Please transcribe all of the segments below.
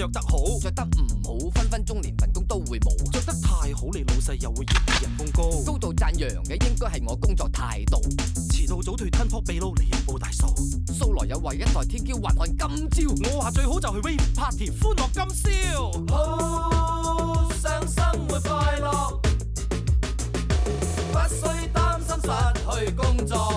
着得好， 着得唔好，分分鐘連份工都會冇。 着得太好，你老細又會嫌你人工高。 高度讚揚嘅應該係我工作態度。 遲到早退吞撲秘撈，你又報大數。 素來有為一代天驕，還看今朝。 我話最好就去 rave party，歡樂今宵。好想生活快樂，不需擔心失去工作。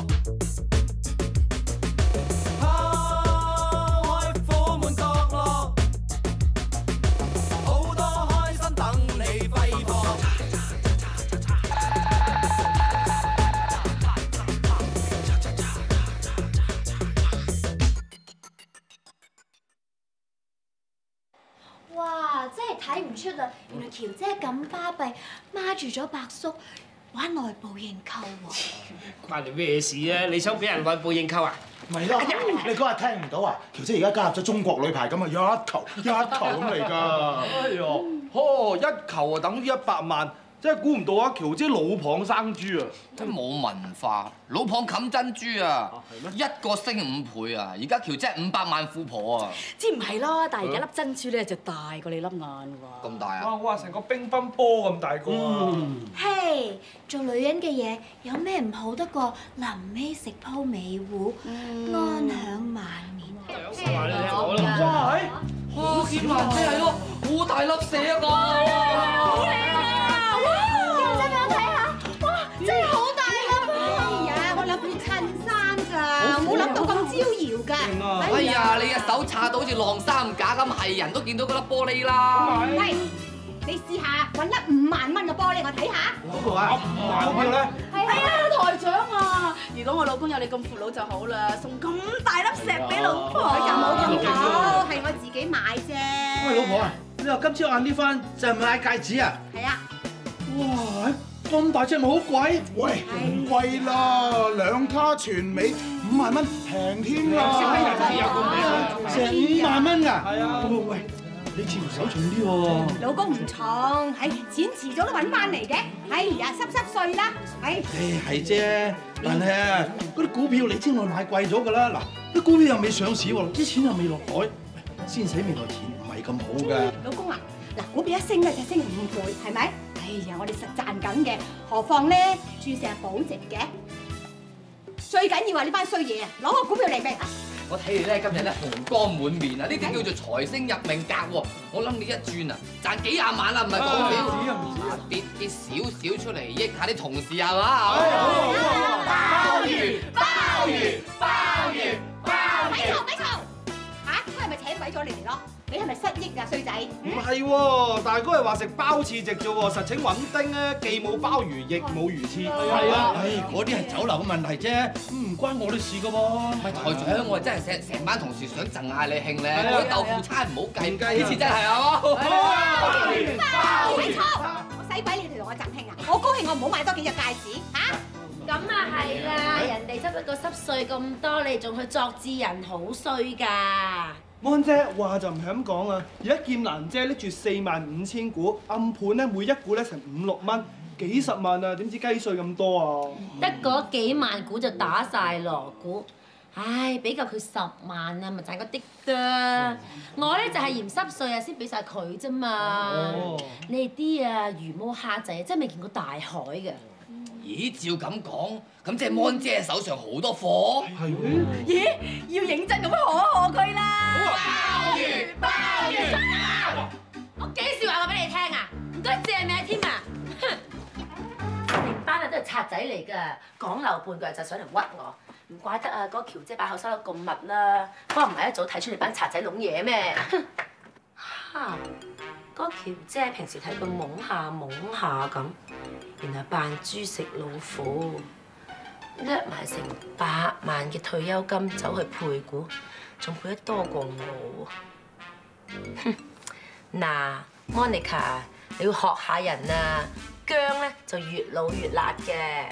哇！真係睇唔出啊，原來喬姐咁巴閉，孖住咗白叔玩內部認購喎。 關你咩事啊？你想俾人內部認購啊？ 咪咯，你嗰日聽唔到啊？喬姐而家加入咗中國女排咁啊，一球咁嚟㗎。 哎呀，一球啊等於100萬，真係估唔到啊！喬姐老蚌生珠啊！ 真冇文化，老蚌冚珍珠啊！一個升5倍啊！而家喬姐500萬富婆啊！ 知唔係咯？但係而家粒珍珠咧就大過你粒眼喎。 咁大啊！ 哇！我話成個乒乓波咁大個啊！ 嘿，做女人嘅嘢有咩唔好得過臨尾食鋪尾糊，安享晚年。 哇！ 哇！劍蘭姐係咯，好大粒蛇啊個！好靚啊！ 哇！真俾我睇下，哇！真係好大粒啊！哎呀，我諗住襯衫咋，冇諗到咁招搖㗎。 哎呀，你嘅手擦到好似晾衫架咁，係人都見到嗰粒玻璃啦。 喂，你試下揾粒5萬蚊嘅玻璃我睇下。 嗰個啊，5萬票咧？ 係啊，台長啊！如果我老公有你咁闊佬就好啦，送咁大粒石俾老婆。 佢就冇咁好，係我自己買啫。 喂，老婆啊，你話今朝晏啲翻就係買戒指啊？ 係啊。 哇！咁大隻咪好貴？ 喂，唔貴啦，2卡全美5萬蚊平添啦。 成5萬蚊㗎？ 係啊。 喂，你似乎手重啲喎。 老公唔重，係錢遲早都揾翻嚟嘅。哎呀，濕碎啦，係。 係啫，但係啊，嗰啲股票你知我買貴咗㗎啦。嗱，啲股票又未上市喎，啲錢又未落袋，先使未來錢唔係咁好㗎。 老公啊，嗱，股票一升咧就升5倍，係咪？哎呀，我哋實賺緊嘅，何況咧注射保值嘅。最緊要話呢班衰嘢啊，攞個股票嚟咩？ 我睇你咧今日咧紅光滿面啊！呢啲叫做財星入命格喎。我諗你一轉啊，賺幾廿萬啦，唔係講笑。跌少少出嚟益下啲同事係嘛？鮑魚，鮑魚，鮑魚，鮑魚。 咪嘈！嚇，佢係咪請鬼咗你嚟咯？你係咪失憶啊，衰仔？ 唔係喎，大哥係話食鮑翅席啫喎，實情揾丁咧，既冇鮑魚，亦冇魚翅。係啊， 唉，嗰啲係酒樓嘅問題啫，唔關我哋事㗎喎。 唔係台長，我真係成班同事想贈嗌你慶咧，嗰啲豆腐差唔好計，呢次真係係嘛？ 咪嘈！我使鬼你同我贈慶啊！我高興，我唔好買多幾隻戒指嚇。 咁啊係啦，人哋執一個濕碎咁多，你仲去作智人，好衰㗎！ 安姐話就唔係咁講啊！而家劍蘭姐拎住45000股，暗盤咧每一股咧成5、6蚊，幾十萬啊！點知雞碎咁多啊？ 得嗰幾萬股就打晒鑼鼓，唉，俾夠佢10萬啊，咪賺嗰啲㗎！我咧就係嫌濕碎啊，先俾晒佢啫嘛。你哋啲啊魚毛蝦仔真係未見過大海㗎。 咦，照咁講，咁即係安姐手上好多貨。 係咦，要認真咁賀佢啦！ 鮑魚，鮑魚。 我幾時話過俾你聽啊？唔該借命添啊！成班啊都係賊仔嚟㗎，講漏半句就想嚟屈我，唔怪得啊！嗰喬姐把口收得咁密啦，幫唔係一早睇出你班賊仔攏嘢咩？嚇！嗰喬姐平時睇佢懵下咁，原來扮豬食老虎，掠埋成100萬嘅退休金走去配股，仲配得多過我。哼！嗱 ，Monica，你要學下人啊，薑咧就越老越辣嘅。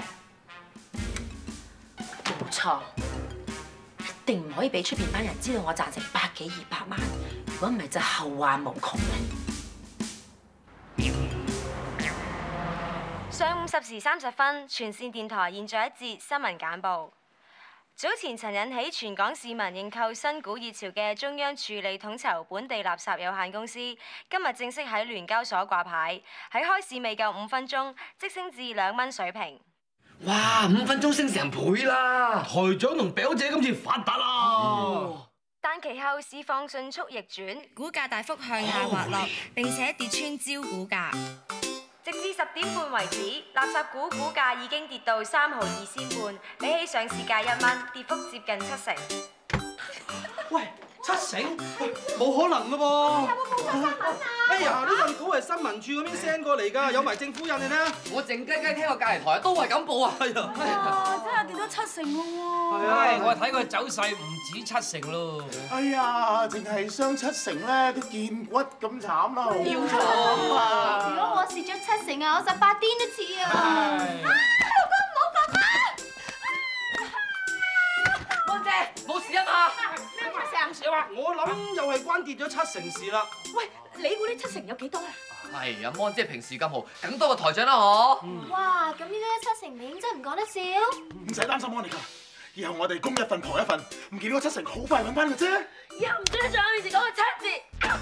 冇錯，一定唔可以俾出邊班人知道我賺成100幾200萬，如果唔係就後患無窮嘅。 上午10時30分，全線電台現在一節新聞簡報。 早前曾引起全港市民認購新股熱潮嘅中央處理統籌本地垃圾有限公司，今日正式喺聯交所掛牌，喺開市未夠5分鐘，即升至2蚊水平。 哇！5分鐘升成倍啦！ 台長同表姐今次發達啦！ 但其後市況迅速逆轉，股價大幅向下滑落，並且跌穿招股價。直至10點半為止，垃圾股股價已經跌到3毫2仙半，比起上市價1蚊，跌幅接近70%。 喂，70%？冇可能噶噃！有冇報錯新聞啊？哎呀，呢份稿係新聞處嗰邊 send 過嚟㗎，有埋政府印嘅咧。 我靜雞雞聽過隔離台都係咁報啊！係啊！ 哇，真係跌咗70%咯喎！ 係啊，我睇佢走勢唔止70%咯。 哎呀，淨係傷70%咧，都見骨咁慘啦，好慘啊！如果我蝕咗70%啊，我18癲都似啊！老公唔好講啊！ 安姐，冇事啊嘛？ 咩發生？ 我諗又係關跌咗70%事啦。 喂，你估呢70%有幾多啊？ 係啊，安姐平時咁好，梗多過台長啦嗬。 哇，咁呢啲70%名真係唔講得笑。 唔使擔心安妮㗎，以後我哋供一份婆一份，唔見到個70%好快揾翻嘅啫。 以後唔准再喺面前講個7字。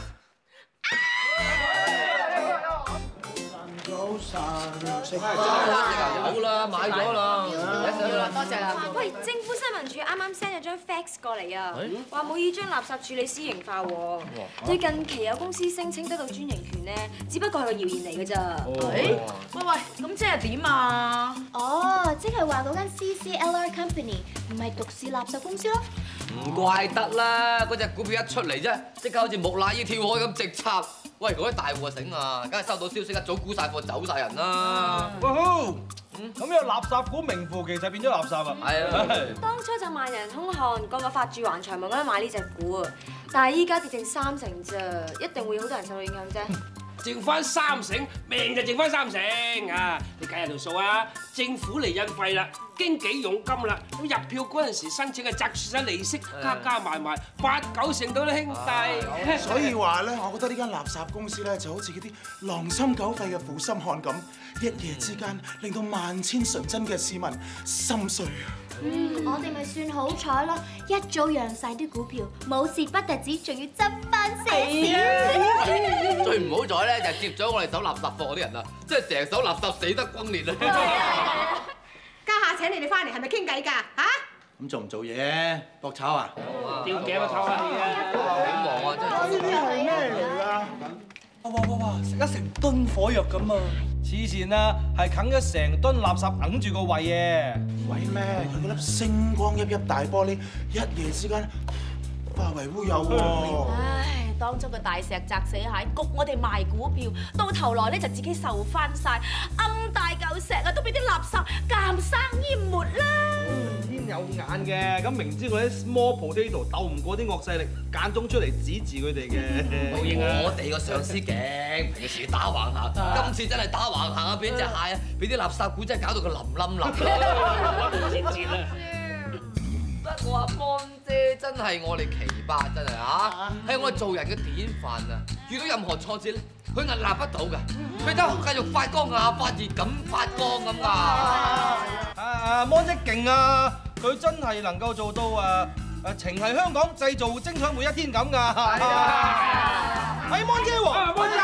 早晨，食有啦，買咗啦， 多謝啦。喂，政府新聞處啱啱 send 咗張 fax 過嚟啊，話冇意將垃圾處理私營化喎。對近期有公司聲稱得到專營權咧，只不過係個謠言嚟㗎咋。 喂，咁即係點啊？哦，即係話嗰間 CCLR Company 唔係獨市垃圾公司咯。 唔怪得啦，嗰隻股票一出嚟啫，即刻好似木乃伊跳海咁直插。喂，嗰啲大戶醒啊，梗係收到消息一早沽晒貨走晒人啦。 哇好，咁有垃圾股名副其實變咗垃圾啊！ 係啊， 當初就萬人空巷，個個發住橫財，冇咁樣買呢隻股啊！但係依家跌剩30%咋，一定會有好多人受到影響啫。 剩翻30%，命就剩翻30%啊！你計下條數啊！政府嚟印費啦，經紀佣金啦，咁入票嗰陣時申請嘅摘算利息，加埋8、9成到啦，兄弟。 所以話咧，我覺得呢間垃圾公司咧就好似嗰啲狼心狗肺嘅負心漢咁，一夜之間令到萬千純真嘅市民心碎。 我哋咪算好彩咯，一早讓晒啲股票，冇蝕不特止，仲要執翻些少。 最唔好彩咧就係接咗我哋手垃圾貨嗰啲人啊，即係成手垃圾死得轟烈啊！ 家下請你哋翻嚟係咪傾偈㗎？嚇？ 咁做唔做嘢？搏炒啊？ 吊頸啊，唞下氣啊！ 好忙啊，真係。 呢啲係咩嚟㗎？ 哇！食咗成噸火藥咁啊！黐線啊，係啃咗成噸垃圾揞住個胃嘅。 喂咩？佢嗰粒星光熠熠大玻璃，一夜之間化為烏有喎。 唉，當初個大石砸死蟹，焗我哋賣股票，到頭來咧就自己受翻晒，大嚿石啊都俾啲垃圾監生淹沒啦。 天有眼嘅，咁明知嗰啲 small potato 鬥唔過啲惡勢力，間中出嚟指住佢哋嘅。 冇應啊！ 我哋個上司勁，平時打橫行，今次真係打橫行啊！俾隻蟹啊，俾啲垃圾股真係搞到佢冧冧冧。 節啦！ 得我阿芳姐真係我哋奇葩，真係嚇，係我哋做人嘅典範啊！遇到任何挫折咧，佢屹立不倒㗎，佢都繼續發光啊，發熱咁發光咁㗎。 芒姐勁啊！佢真係能夠做到情係香港製造精彩每一天咁㗎。係啊！係芒姐喎，芒姐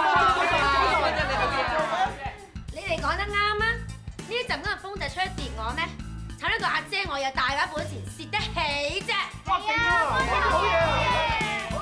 你哋講得啱啊！呢一陣咁嘅風就出一跌我咩？炒呢個阿姐我有大把本錢，蝕得起啫！係啊！好嘢！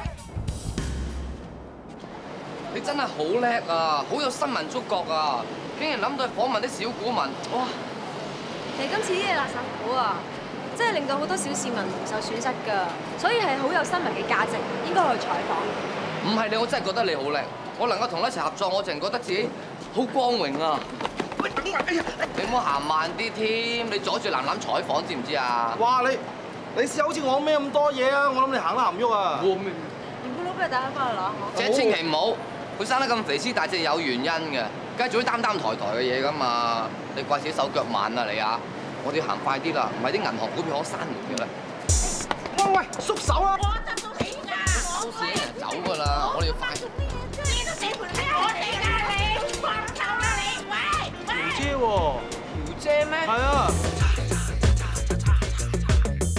你真係好叻啊，好有新聞觸覺啊！竟然諗到去訪問啲小股民，哇！ 你今次呢啲垃圾股啊，真係令到好多小市民唔受損失㗎，所以係好有新聞嘅價值，應該去採訪。 唔係你，我真係覺得你好叻，我能夠同你一齊合作，我淨係覺得自己好光榮啊！喂，等我，哎呀！你唔好行慢啲添，你阻住楠楠採訪知唔知啊？ 哇！你試下好似我孭咁多嘢啊！我諗你行得行唔喐啊！ 鹽咕佬不如帶佢翻去攞好。 姐千祈唔好，佢生得咁肥屍大隻有原因嘅，梗係做啲擔擔抬抬嘅嘢㗎嘛！你怪自己手腳慢啊你啊！我哋要行快啲啦，唔係啲銀行股票可閂門㗎啦。 喂，縮手啊！ 我執到你㗎！ 收市啲人走㗎啦，我哋要快。 你都死盤睇我哋㗎你，放手啦你！喂！ 條姐喎， 條姐咩？ 係啊。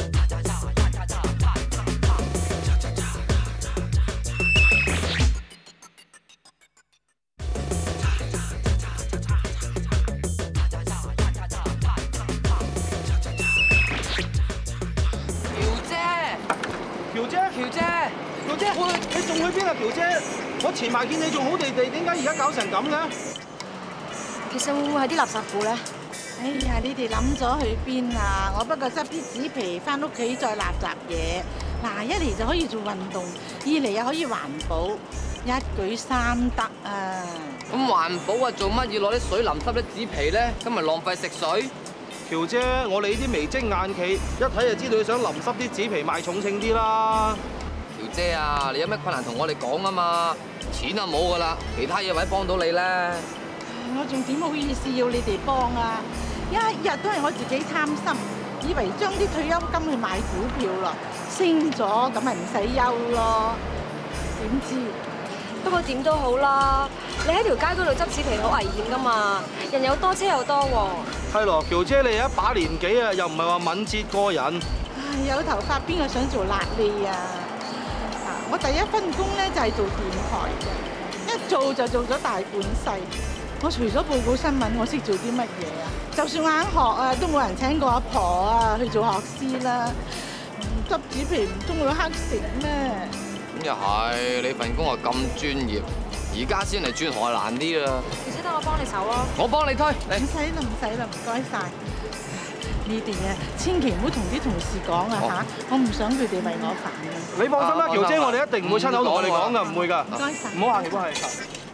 啊，喬姐，我前排見你仲好地地，點解而家搞成咁嘅？ 其實會唔會係啲垃圾股咧？ 哎呀，你哋諗咗去邊啊？我不過執啲紙皮翻屋企再垃圾嘢。嗱，一嚟就可以做運動，二嚟又可以環保，一舉三得啊！ 咁環保啊，做乜要攞啲水淋濕啲紙皮咧？咁咪浪費食水。 喬姐，我哋呢啲眉精眼企，一睇就知道你想淋濕啲紙皮賣重稱啲啦。 喬姐啊，你有咩困難同我哋講啊嘛？錢啊冇噶啦，其他嘢位幫到你啦。 我仲點好意思要你哋幫啊？一日都係我自己貪心，以為將啲退休金去買股票咯，升咗咁咪唔使憂咯。點知？ 不過點都好啦，你喺條街嗰度執紙皮好危險噶嘛，人又多車又多喎。 係咯，喬姐你一把年紀啊，又唔係話敏捷過人。 唉，有頭髮邊個想做辣痢啊？我第一份工咧就係做電台嘅，一做就做咗大半世。我除咗報告新聞，我識做啲乜嘢啊？就算硬學啊，都冇人請過阿婆啊去做學師啦。執紙皮唔通會乞食咩？ 咁又係，你份工啊咁專業，而家先嚟轉行難啲啦。 而且等我幫你手咯。 我幫你推。 唔使啦，唔使啦，唔該晒。你哋啊，千祈唔好同啲同事講啊嚇，我唔想佢哋為我煩啊。 你放心啦，喬姐，我哋一定唔會親口同我哋講噶，唔會噶。 唔該晒。 唔好客氣，唔好客氣。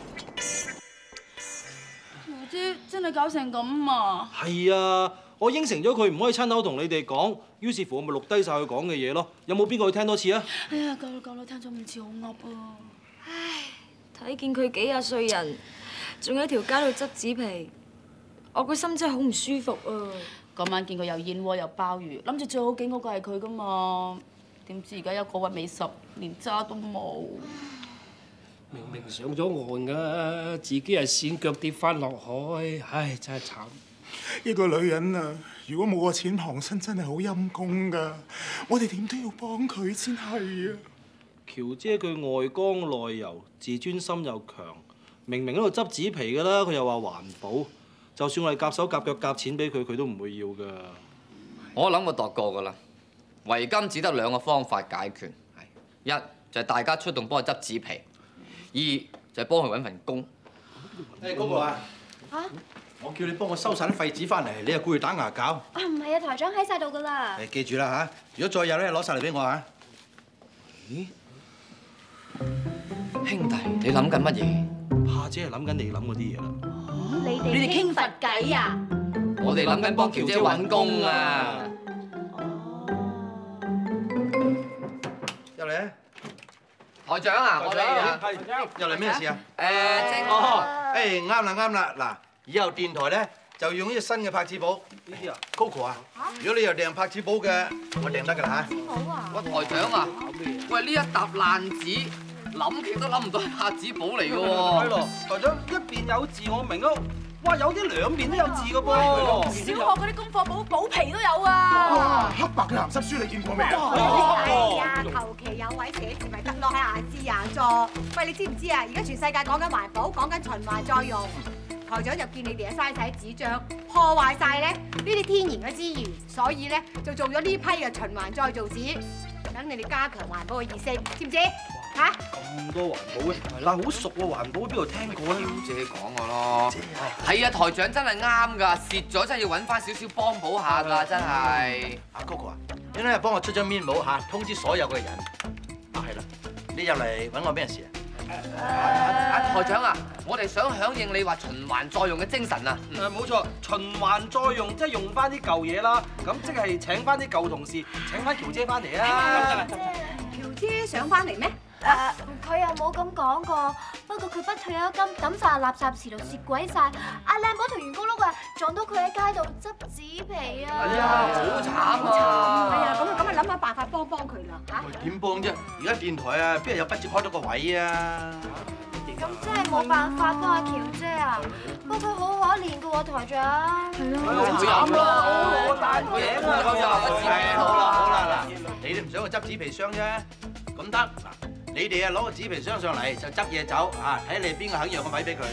喬姐真係搞成咁啊！ 係啊，我應承咗佢唔可以親口同你哋講，於是乎我咪錄低晒佢講嘅嘢咯。有冇邊個去聽多次啊？ 哎呀，夠啦夠啦，聽咗5次好噏啊！ 唉，睇見佢幾廿歲人，仲喺條街度執紙皮，我個心真係好唔舒服啊！ 嗰晚見佢有燕窩有鮑魚，諗住最好景嗰個係佢噶嘛，點知而家有個屈尾十，連渣都冇。 明明上咗岸㗎，自己係跣腳跌翻落海，唉，真係慘。 一個女人啊，如果冇個錢傍身，真係好陰公㗎。我哋點都要幫佢先係啊！ 喬姐佢外剛內柔，自尊心又強，明明喺度執紙皮㗎啦，佢又話環保。就算我哋夾手夾腳夾錢俾佢，佢都唔會要㗎。 我諗我度過㗎啦，圍巾只得2個方法解決，一就係大家出動幫佢執紙皮，二就係幫佢揾份工。 誒嗰個啊！ 嚇！ 我叫你幫我收晒啲廢紙翻嚟，你又顧住打牙膠。 啊，唔係啊，台長喺晒度㗎啦。 誒記住啦嚇，如果再有咧，攞晒嚟俾我嚇。 咦？兄弟，你諗緊乜嘢？ 怕姐係諗緊你諗嗰啲嘢啦。 你哋傾佛偈啊！ 我哋諗緊幫喬姐揾工啊！ 入嚟啊！ 台長啊，我哋啊， 入嚟咩事啊？ 正啱啦啱啦，嗱，以後電台咧就用呢隻新嘅拍紙簿。呢啲啊 ，Coco 啊，如果你又訂拍紙簿嘅，我訂得㗎啦嚇。 好啊！ 喂，台長啊，喂，呢一沓爛紙，諗極都諗唔到係拍紙簿嚟㗎喎。 係咯，台長一邊有字我明咯，哇有啲兩邊都有字㗎噃。 小學嗰啲功課簿皮都有啊！ 哇，黑白嘅鹹濕書你見過未啊？ 係啊，求其有位寫字咪得咯，喺牙字牙座。喂，你知唔知啊？而家全世界講緊環保，講緊循環再用。台長就見你哋啊嘥晒紙張，破壞晒咧呢啲天然嘅資源，所以咧就做咗呢批嘅循環再造紙，等你哋加強環保嘅意識，知唔知？嚇？ 咁多環保嘅，係啦，好熟喎環保，邊度聽過咧？ 姐講我咯，係啊，台長真係啱㗎，蝕咗真係要揾翻少少幫補下㗎，真係。 阿 Coco 啊，你咧幫我出張 memo 嚇，通知所有嘅人。啊係啦，你入嚟揾我咩事啊？ 台長啊，我哋想響應你話循環再用嘅精神啊！ 冇錯，循環再用即係用翻啲舊嘢啦，咁即係請翻啲舊同事，請翻喬姐翻嚟啊！ 喬姐想翻嚟咩？ 佢又冇咁講過，不過佢筆退休金抌晒垃圾池度蝕鬼晒。阿靚寶同員工碌啊，撞到佢喺街度執紙皮啊！ 哎呀，好慘啊！ 係啊，咁啊諗下辦法幫佢啦嚇。 點幫啫？而家電台啊，邊有筆接開到個位啊？ 咁真係冇辦法幫阿喬姐啊！不過佢好可憐㗎喎，台長。係咯， 好慘咯！ 我大頸啊！ 好啦嗱，你哋唔想去執紙皮箱啫？咁得嗱，你哋啊攞個紙皮箱上嚟就執嘢走啊！睇你邊個肯讓個位俾佢。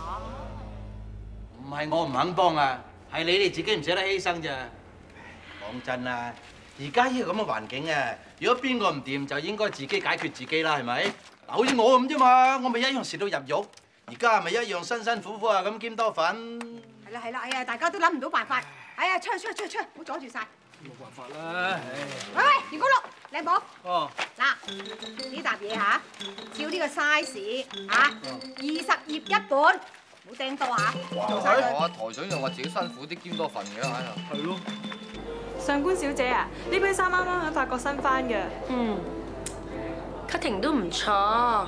唔係我唔肯幫啊，係你哋自己唔捨得犧牲咋。講真啦，而家呢個咁嘅環境啊，如果邊個唔掂就應該自己解決自己啦，係咪？ 嗱，好似我咁啫嘛，我咪一樣蝕到入肉，而家咪一樣辛辛苦苦啊咁兼多份。 係啦係啦，哎呀，大家都諗唔到辦法，哎呀，出去，唔好阻住晒。 冇辦法啦， 喂，袁公鹿，靚寶。 哦。 嗱，呢沓嘢嚇，照呢個 size 嚇，20頁一本，唔好掟多嚇，做晒佢。 哇！台長又話自己辛苦啲兼多份嘅， 係咯。 上官小姐啊，呢批衫啱啱喺法國新翻嘅。 cutting 都唔錯。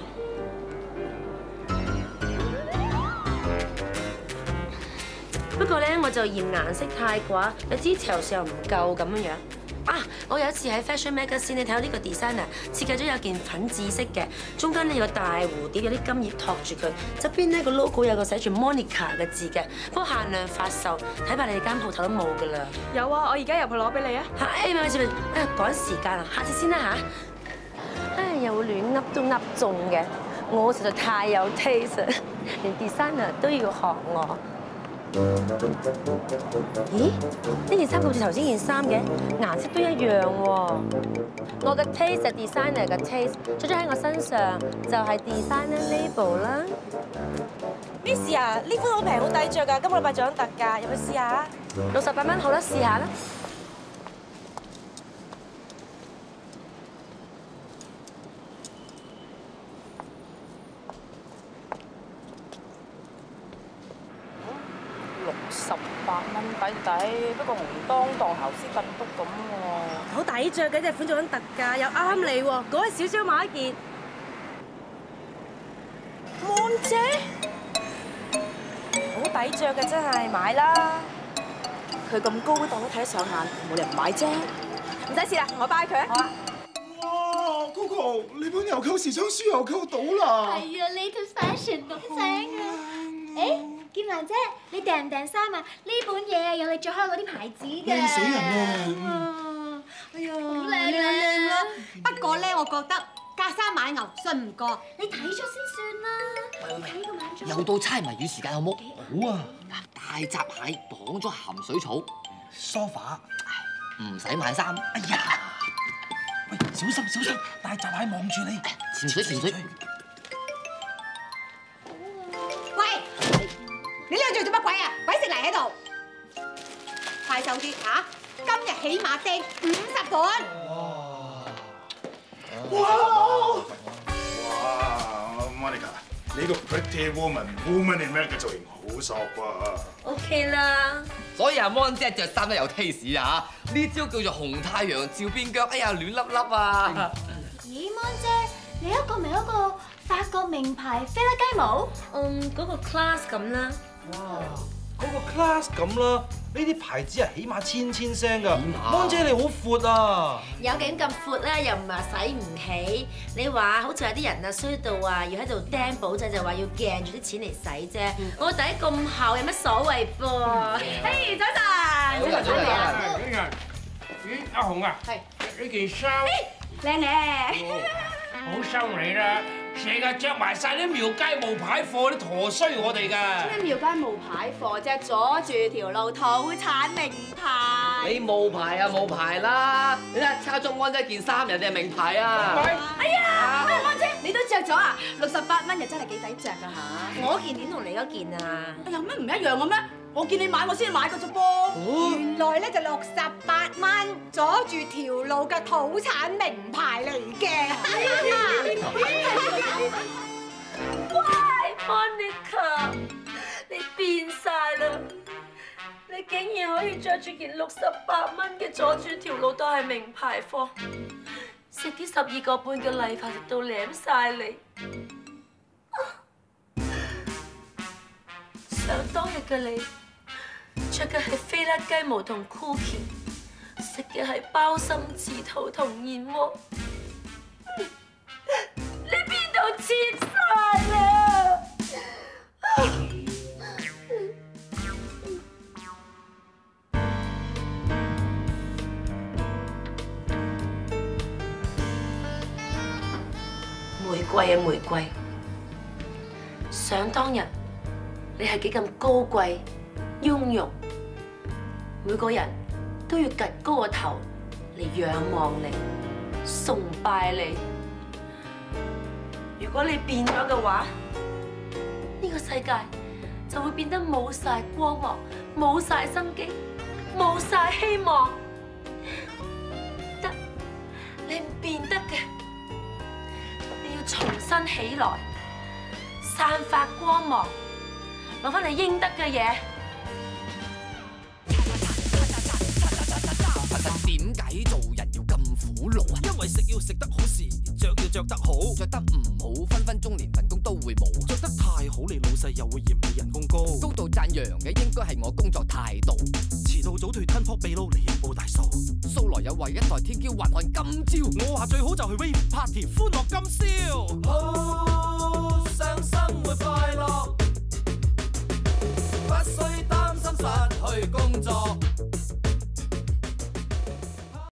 不過咧，我就嫌顏色太寡，有 details 又唔夠咁樣樣。啊！我有一次喺 Fashion Magazine 你睇到呢個 designer 設計咗有件粉紫色嘅，中間咧有個大蝴蝶，有啲金葉托住佢，側邊咧個 logo 有個寫住 Monica 嘅字嘅，不過限量發售，睇怕你哋間鋪頭都冇㗎啦。 有啊，我而家入去攞俾你啊！ 咪住，趕時間啊，下次先啦嚇。唉，又會亂噏都噏中嘅，我實在太有 taste，連 designer 都要學我。咦？呢件衫好似頭先件衫嘅，顏色都一樣喎。我嘅 taste 係 designer 嘅 taste， 出咗喺我身上就係 designer label 啦。 Miss 啊，呢款好平好抵着㗎，今個禮拜仲有特價，入去試下。 68蚊好啦，試下啦。 68蚊抵，不過紅當當姣斯頓篤咁喎。好抵着嘅，隻款做緊特價，又啱你喎，嗰日少少買一件。望姐，好抵着嘅真係，買啦！佢咁高檔都睇得上眼，冇理由唔買啫。唔使試啦，我包佢啊！好啊。 哇 ，Coco， 你本郵購時裝書又購到啦！ 係啊 ，latest fashion 咁正啊！誒，劍蘭姐，你訂唔訂衫啊？呢本嘢有你着開嗰啲牌子嘅。 靚死人啊！ 哎呀， 好靚啊！ 不過咧，我覺得隔山買牛信唔過。 你睇咗先算啦。睇個晚又到猜謎語時間，好冇？ 好啊！ 嗱，大閘蟹綁咗鹹水草， 梳化唔使買衫。 哎呀！喂，小心！大閘蟹望住你。 潛水。 喂，你呢度做乜鬼啊？鬼食泥喺度！快手啲嚇！今日起碼訂50本。 哇 ，Monica， 你個 Pretty Woman in Black 嘅造型好索喎。 OK 啦。 所以阿 Mon 姐着衫都有 taste 啊！呢招叫做紅太陽照邊腳，哎呀亂粒粒啊！ 咦，Mon姐，你一個咪一個法國名牌菲拉雞毛？ 嗰個 class 咁啦。 哇，嗰個 class 咁啦，呢啲牌子係起碼千聲㗎。Mon姐你好闊啊！ 有景咁闊咧，又唔係使唔起。你話好似有啲人啊衰到啊，要喺度釘簿仔，就話要鏡住啲錢嚟使啫。我底咁厚，有乜所謂噃？嘿，早晨。 早晨。咦，阿紅啊？係。呢件衫靚咧。 好收你啦！成日着埋晒啲廟街冒牌貨，啲陀衰我哋㗎。 咩廟街冒牌貨啫？阻住條路，土產名牌。 你冇牌啊冇牌啦！你睇抄中安一件衫，人哋係名牌啊！ 哎呀，喂，安姐，你都着咗啊？68蚊又真係幾抵着㗎嚇！ 我件點同你嗰件啊？ 有咩唔一樣嘅咩？我見你買，我先買嘅啫噃。 原來咧就68蚊，阻住條路嘅土產名牌嚟嘅。 喂 ，Monica， 你變晒啦！你竟然可以着住件68蚊嘅阻住條路都係名牌貨，食啲12個半嘅禮飯食到舐晒你。想當日嘅你，着嘅係菲拉雞毛同 cookie， 食嘅係鮑參翅肚同燕窩。你邊度切晒啦？玫瑰啊玫瑰，想當日你係幾咁高貴、雍容，每個人都要趌高個頭嚟仰望你、崇拜你。 如果你變咗嘅話，呢個世界就會變得冇晒光芒、冇晒生機、冇晒希望。得，你唔變得嘅，你要重新起來，散發光芒，攞翻你應得嘅嘢。 點解做人要咁苦勞啊？因為食要食得好時，着要着得好，着得唔好分分鐘連份工都會冇。着得太好，你老細又會嫌你人工高。高度讚揚嘅應該係我工作態度。遲到早退吞撲秘撈，你又報大數。素來有為一代天驕，還看今朝。我話最好就去 rave party， 歡樂今宵。好想生活快樂，不需擔心失去工作。